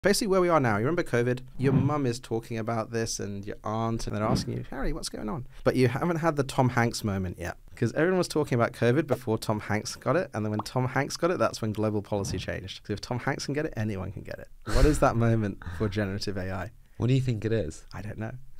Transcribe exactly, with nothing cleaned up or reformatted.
Basically where we are now, you remember COVID? Your mum is talking about this and your aunt, and they're asking you, Harry, what's going on? But you haven't had the Tom Hanks moment yet, because everyone was talking about COVID before Tom Hanks got it, and then when Tom Hanks got it, that's when global policy changed. Because if Tom Hanks can get it, anyone can get it. What is that moment for generative A I? What do you think it is? I don't know.